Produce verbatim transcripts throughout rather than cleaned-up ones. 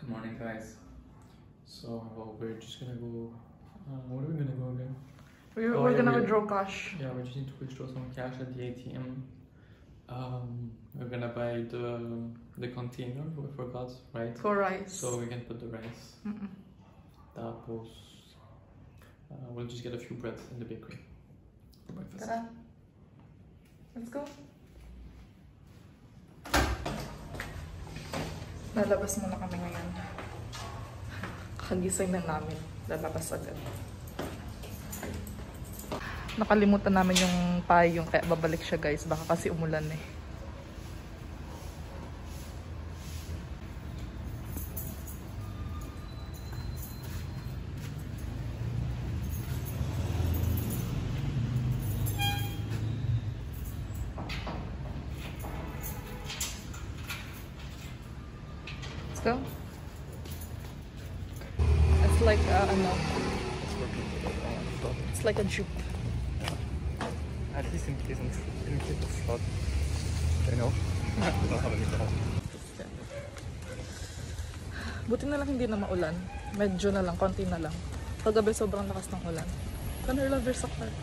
Good morning, guys. So we're just gonna go. Uh, what are we gonna go again? We're, oh, we're yeah, gonna we're, withdraw cash. Yeah, we just need to withdraw some cash at the A T M. Um, we're gonna buy the the container. We forgot, right? For rice. So we can put the rice. Mm -mm. Tapos, uh, we'll just get a few breads in the bakery for breakfast. Tara. Let's go. Lalabas muna kami ngayon. Kakagising na namin. Lalabas agad. Nakalimutan namin yung payong kaya babalik siya, guys. Baka kasi umulan eh. Let's go. It's like uh, ano. It's like a jeep. At least in case in case of flood, you know. Don't have any problem. Buti na lang hindi na maulan. Medyo na lang, konti na lang. Kagabi sobrang lakas ng ulan. Conor lover sa car.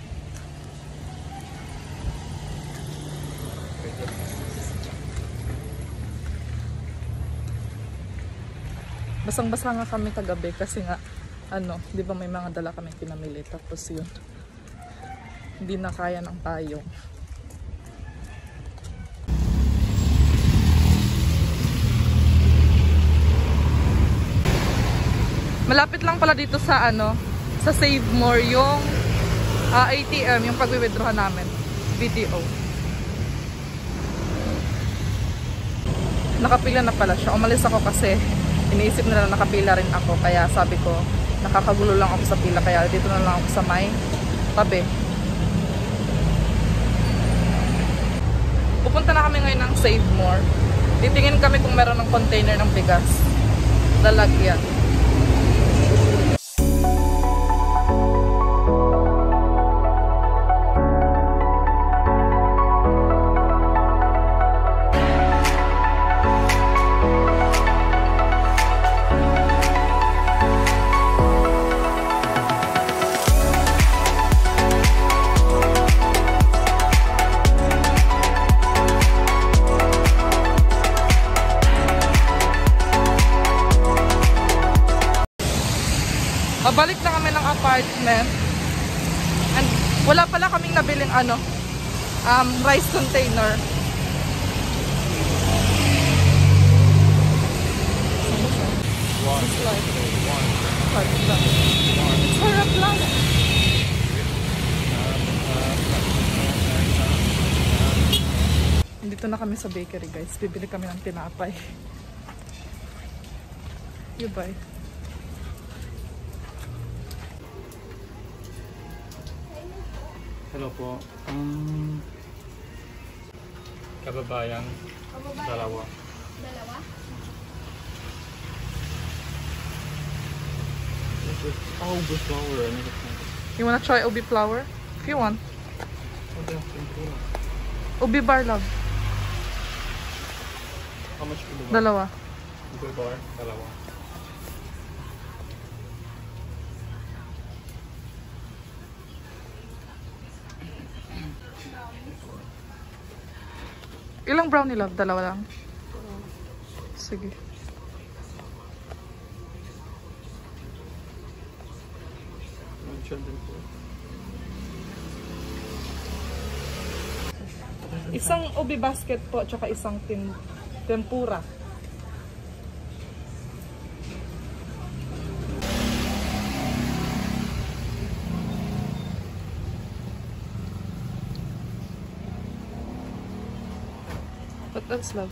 Basang-basa nga kami kagabi kasi nga ano, 'di ba may mga dala kaming pinamili tapos 'yun. Hindi na kaya ng payong. Malapit lang pala dito sa ano, sa Save More yung uh, A T M, yung pag-withdraw namin, B T O. Nakapila na pala siya. Umalis ako kasi iniisip nila na nakapila rin ako, kaya sabi ko nakakagulo lang ako sa pila, kaya dito na lang ako sa may tabi. Pupunta na kami ngayon ng Save More. Titingin kami kung meron ng container ng bigas. Lalagyan. Pabalik na kami ng apartment. And wala pala kaming nabiling ano, um, rice container. Sarap lang. Dito na kami sa bakery, guys. Bibili kami ng tinapay. You buy. Hello po. Um, kababayan. Kababayan. Dalawa. Dalawa? Oh, ubi flour. You wanna try ubi flour? If you want. Ubi bar, love. How much ubi bar? Dalawa. Ubi bar, dalawa. Ilang brownie, love? Dalawa lang? Sige. Isang ubi basket po, tsaka isang tim tempura. What else, love?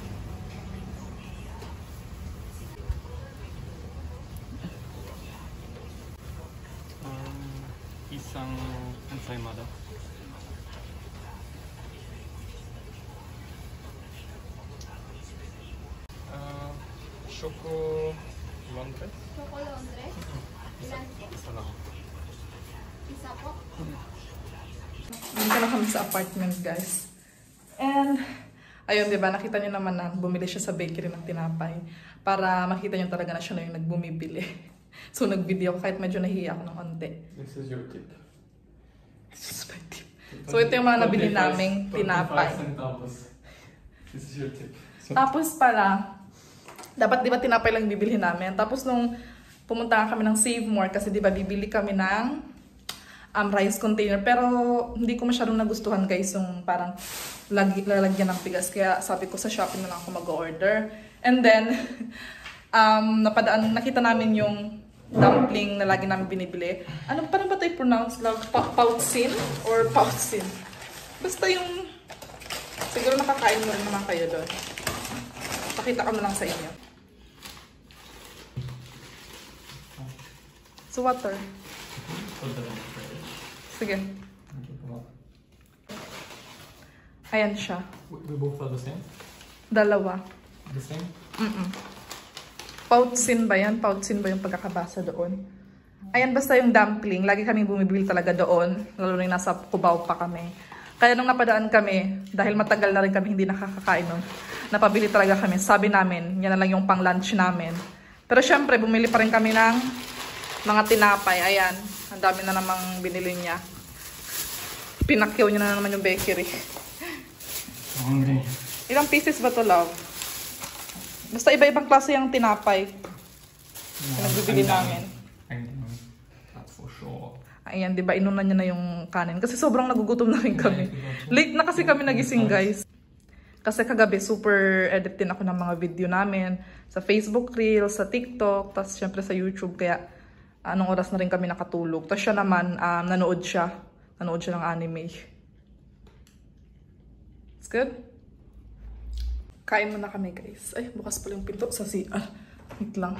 Um, isang ensaymada. Uh, Choco Londres? Choco Londres? Ilan po? Isa lang. Isa po? Dito na kami sa apartment, guys. And ayun, diba? Nakita niyo naman na bumili siya sa bakery ng tinapay. para makita nyo talaga na siya na yung nagbumibili. So nag-video kahit medyo nahihiya ako ng onte. This is your tip. This is my tip. So ito yung mga nabili naming tinapay. This is your tip. So, Tapos pala, dapat di ba tinapay lang bibilhin namin. Tapos nung pumunta nga kami ng Save More kasi di ba bibili kami ng um, rice container. Pero hindi ko masyadong nagustuhan guys yung parang lagi, lalagyan ng bigas. Kaya sabi ko sa Shopee na lang ako mag-order. And then, um, napadaan, nakita namin yung dumpling na lagi namin binibili. Ano, paano ba ito i-pronounce? Pa Poutzin? Or Poutzin? Basta yung... Siguro nakakain mo rin naman kayo doon. Pakita ko na lang sa inyo. So, water. Sige. Ayan siya. We both are the same? Dalawa. The same? Mm-mm. Poutzin ba yan? Poutzin ba yung pagkakabasa doon? Ayan, basta yung dumpling. Lagi kami bumibili talaga doon. Lalo na yung nasa Cubao pa kami. Kaya nung napadaan kami, dahil matagal na rin kami hindi nakakakain nun, napabili talaga kami. Sabi namin, yan na lang yung pang lunch namin. Pero syempre, bumili pa rin kami ng mga tinapay. Ayan, ang dami na namang binili niya. Pinakyaw niya na naman yung bakery. Hungry. Ilang pieces ba to, love? Basta iba-ibang klase yung tinapay. No, nagbibili namin. I know. That's for sure. Ayan, di ba inunan niya na yung kanin? Kasi sobrang nagugutom na rin kami. Late na kasi kami nagising, guys. Kasi kagabi, super edit din ako ng mga video namin. Sa Facebook Reels, sa TikTok, tapos syempre sa YouTube. Kaya anong oras na rin kami nakatulog. Tapos siya naman, um, nanood siya. Nanood siya ng anime. It's good? Kain muna kami, guys. Ay, bukas pala yung pinto sa C R. Wait lang.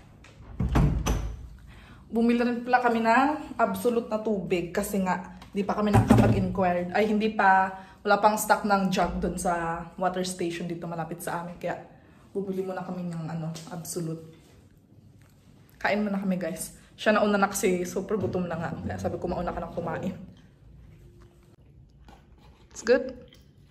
Bumili rin pala kami ng absolute na tubig kasi nga, di pa kami nakapag-inquired. Ay, hindi pa, wala pang stock ng jug dun sa water station dito malapit sa amin. Kaya, bumili muna kami ng ano, absolute. Kain muna kami, guys. Siya nauna na kasi super gutom na nga. Kaya sabi ko, mauna ka nang kumain. It's good?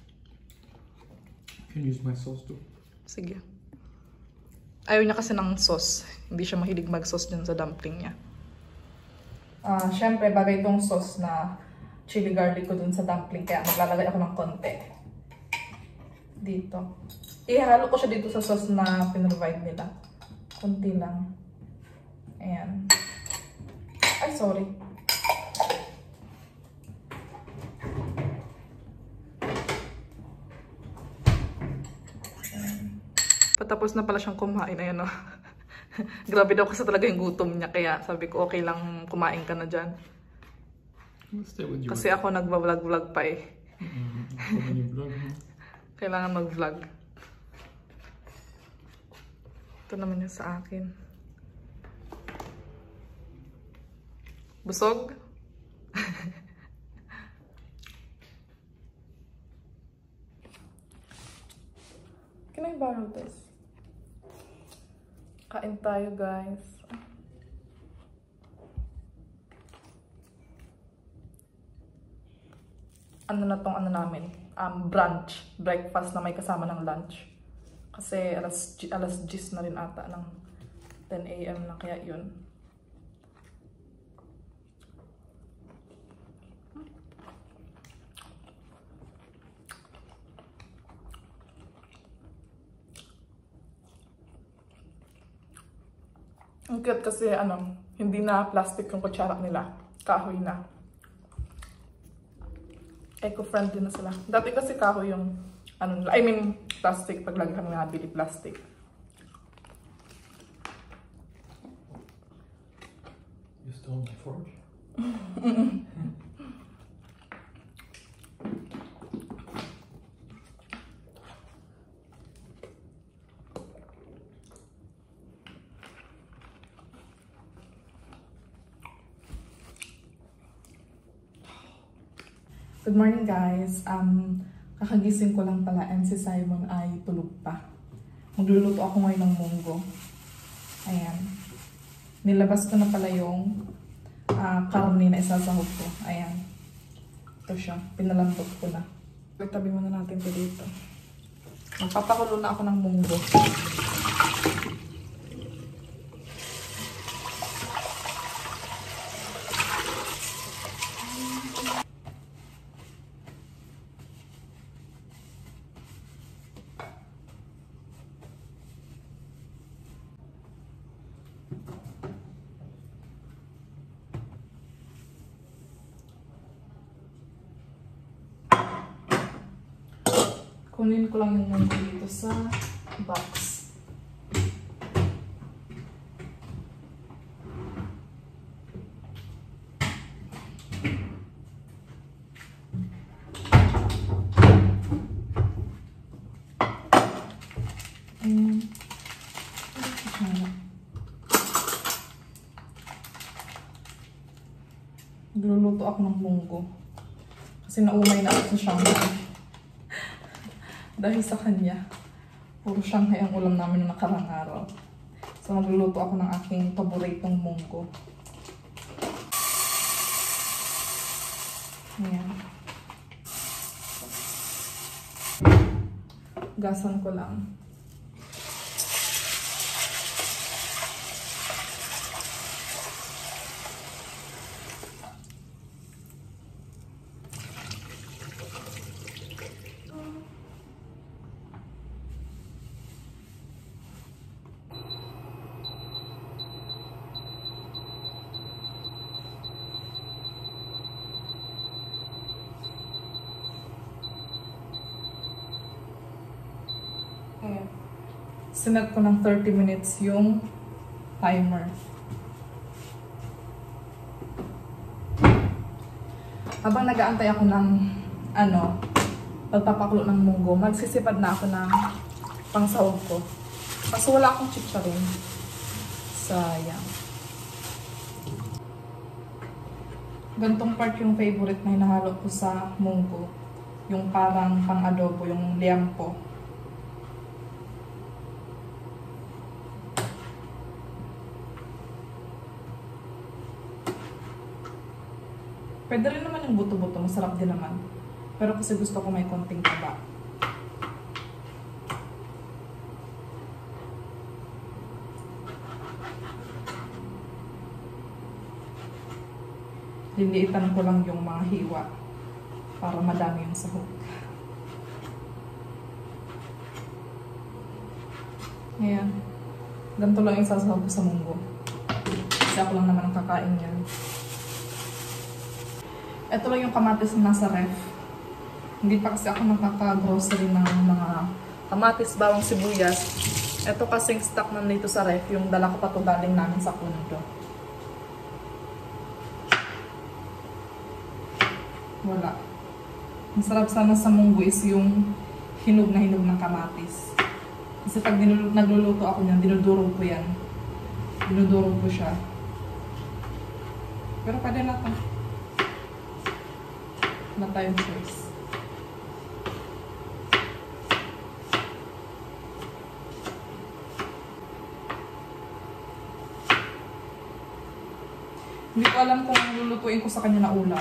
You can use my sauce too. Sige. Ayaw niya kasi ng sauce. Hindi siya mahilig mag-sauce dyan sa dumpling niya. Ah, uh, syempre bagay itong sauce na chili garlic ko dun sa dumpling. Kaya maglalagay ako ng konti. Dito. Ihalo ko siya dito sa sauce na pinrovide nila. Konti lang. Ayan. Ay, sorry. Patapos na pala siyang kumain. Ayan o. Grabe daw kasi talaga yung gutom niya. Kaya sabi ko, okay lang kumain ka na dyan. Kasi ako nagva-vlog-vlog pa eh. Mm-hmm. Kailangan mag-vlog. Ito naman yung sa akin. Busog? Can I borrow this? Kain tayo, guys. Ano na tong ano namin? Um, brunch. Breakfast na may kasama ng lunch. Kasi alas, alas diyes na rin ata ng ten A M na kaya yun. Ang cute kasi ano, hindi na plastic yung kutsara nila. Kahoy na. Eco-friendly na sila. Dati kasi kahoy yung, ano, I mean, plastic. Pag lagi kami nabili plastic. You stole my fork? Good morning, guys. Um, kakagising ko lang pala and si Simon ay tulog pa. Magluluto ako ngayon ng munggo. Ayan. Nilabas ko na pala yung uh, karne na isasahog ko. Ayan. Ito siya. Pinalambot ko na. Itabi muna natin ito dito. Magpapakulo na ako ng munggo. Kunin ko lang yung munggo dito sa box. Ayan. Nagluluto ako ng munggo. Kasi naumay na ako sa Shanghai. Dahil sa kanya. Puro Shanghai ang ulam namin noong nakarang araw. So magluluto ako ng aking paboritong munggo. Ayan. Gasan ko lang. Ayan. Sinet ko ng thirty minutes yung timer. Habang nag-aantay ako ng ano, pagpapakulo ng munggo, magsisipad na ako ng pangsahog ko. Kasi wala akong chicharon. Sayang. Gantong part yung favorite na hinahalo ko sa munggo. Yung parang pang-adobo, yung liampo. Pwede rin naman yung buto-buto, masarap din naman. Pero kasi gusto ko may konting taba. Liliitan ko lang yung mga hiwa para madami yung sahog. Ayan. Ganito lang yung sasahog ko sa munggo. Kasi ako lang naman ang kakain yan. Ito lang yung kamatis na nasa ref. Hindi pa kasi ako nakaka-grocery ng mga kamatis, bawang, sibuyas. Ito kasing stock na dito sa ref, yung dala ko pa ito galing namin sa pundo. Wala. Ang sarap sana sa munggo is yung hinog na hinog ng kamatis. Kasi pag nagluluto ako niyan, dinudurog ko yan. Dinudurog ko siya. Pero pwede na ito. Na tayong choice. Hindi ko alam kung lulutuin ko sa kanya na ulam.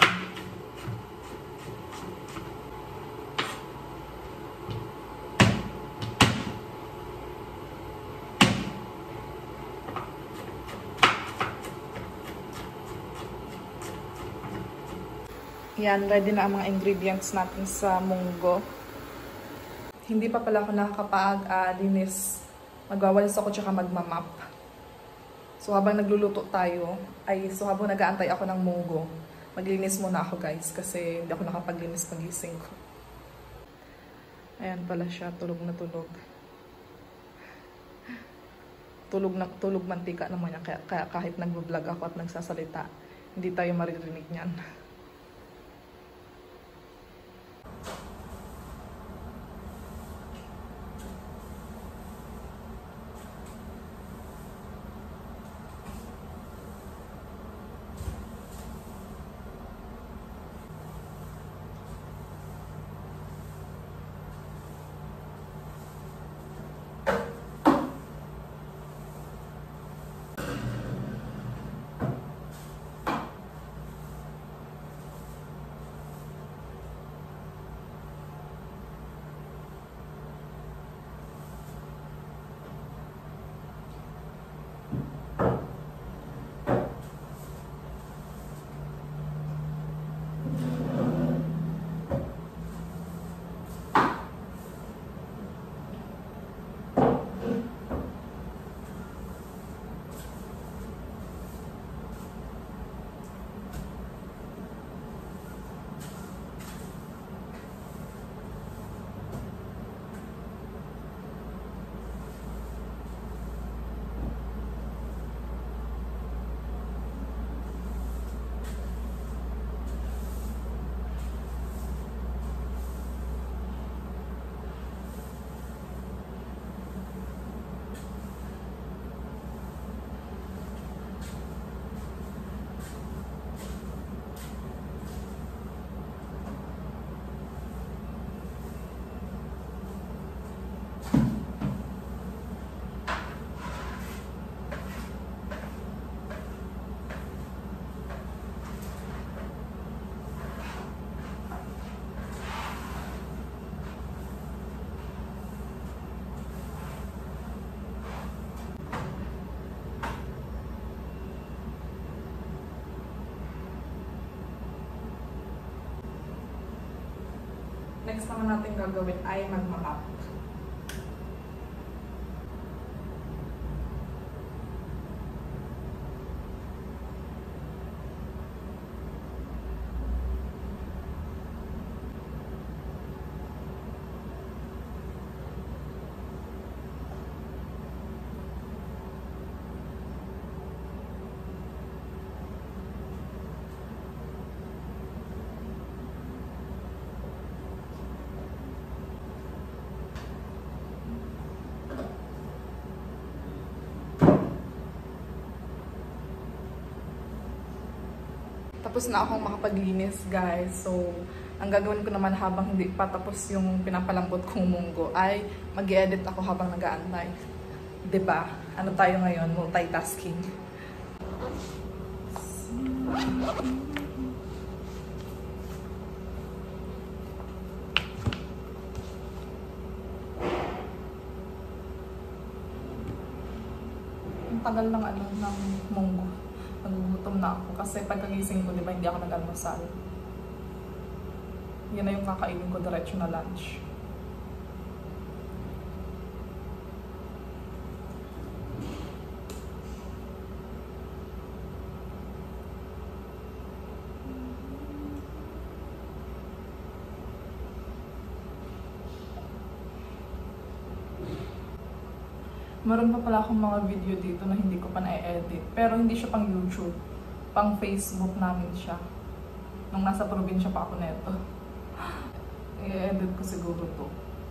Yan, ready na ang mga ingredients natin sa munggo. Hindi pa pala ako nakakapag-linis. Uh, Magwawalis ako tsaka magmamap. So habang nagluluto tayo, ay so habang nag-aantay ako ng munggo, maglinis muna ako guys kasi hindi ako nakapaglinis pagising ko. Ayan pala siya, tulog na tulog. Tulog na tulog mantika naman yan, kaya, kaya kahit nag-vlog ako at nagsasalita, hindi tayo maririnig niyan. Next naman natin gagawin ay mag-map. Tapos na akong makapaglinis, guys. So, ang gagawin ko naman habang hindi pa tapos yung pinapalambot kong munggo ay mag-edit ako habang nag-aantay. Diba? Ano tayo ngayon? Multitasking. Ang tagal ng ano, ng munggo. Nagugutom na ako kasi pagkagising ko, di ba, hindi ako nag-almusal. Yan na yung kakainin ko, diretso na lunch. Meron pa pala akong mga video dito na hindi ko pa na-edit. Pero hindi siya pang YouTube. Pang Facebook namin siya. Nung nasa probinsya pa ako neto. I-edit ko siguro to.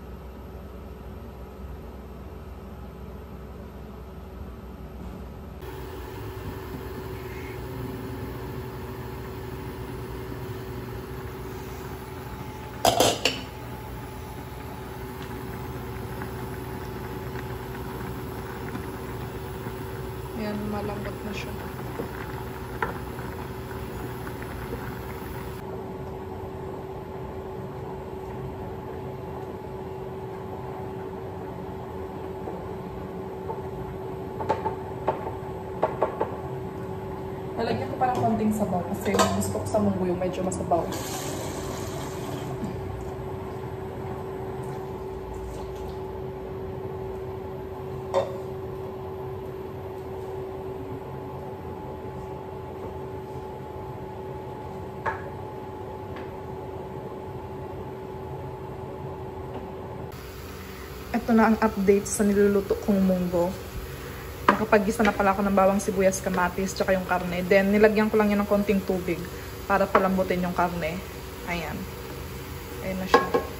Yan, malambot na siya. Lalagyan ko parang konting sabaw kasi gusto ko sa munggo yung medyo masabaw. Ito na ang update sa niluluto kong munggo. Nakapag-gisa na pala ako ng bawang sibuyas, kamatis, tsaka yung karne. Then, nilagyan ko lang yun ng konting tubig para palambutin yung karne. Ayan. Ayan na siya.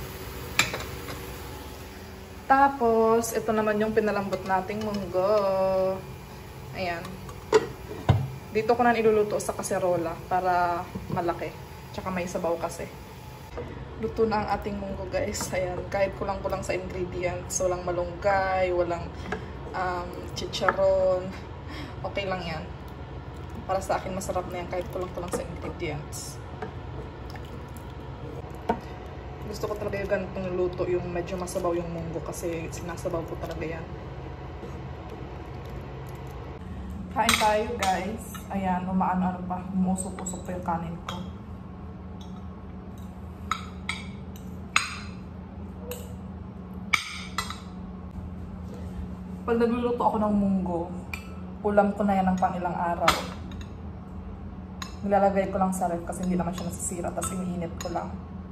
Tapos, ito naman yung pinalambot nating munggo. Ayan. Dito ko na niluluto sa kaserola para malaki. Tsaka may sabaw kasi. Luto na ang ating munggo, guys. Ayan, kahit kulang-kulang sa ingredients. Walang malunggay, walang um, chicharon. Okay lang yan. Para sa akin, masarap na yan kahit kulang-kulang sa ingredients. Gusto ko talaga yung ganitong luto, yung medyo masabaw yung munggo kasi sinasabaw ko talaga yan. Kain tayo, guys. Ayan, umaano-ano pa. Umusok-usok pa yung kanin ko. Pag nagluluto ako ng munggo, ulam ko na yan ng pang ilang araw. Nilalagay ko lang sa ref kasi hindi naman siya nasisira, tapos iniinit ko lang.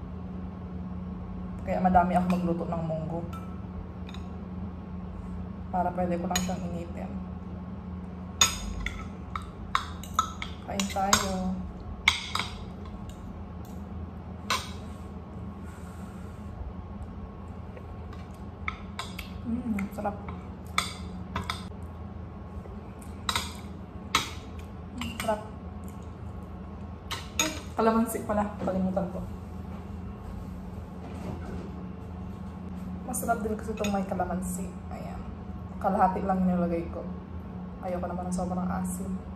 Kaya madami ako magluto ng munggo. Para pwede ko lang siyang initin. Kain tayo. Mmm, sarap. Sarap. Kalamansi pala, kalimutan ko. Masarap din kasi itong may kalamansi. Ayan. Kalahati lang nilagay ko. Ayoko naman ng sobrang asin.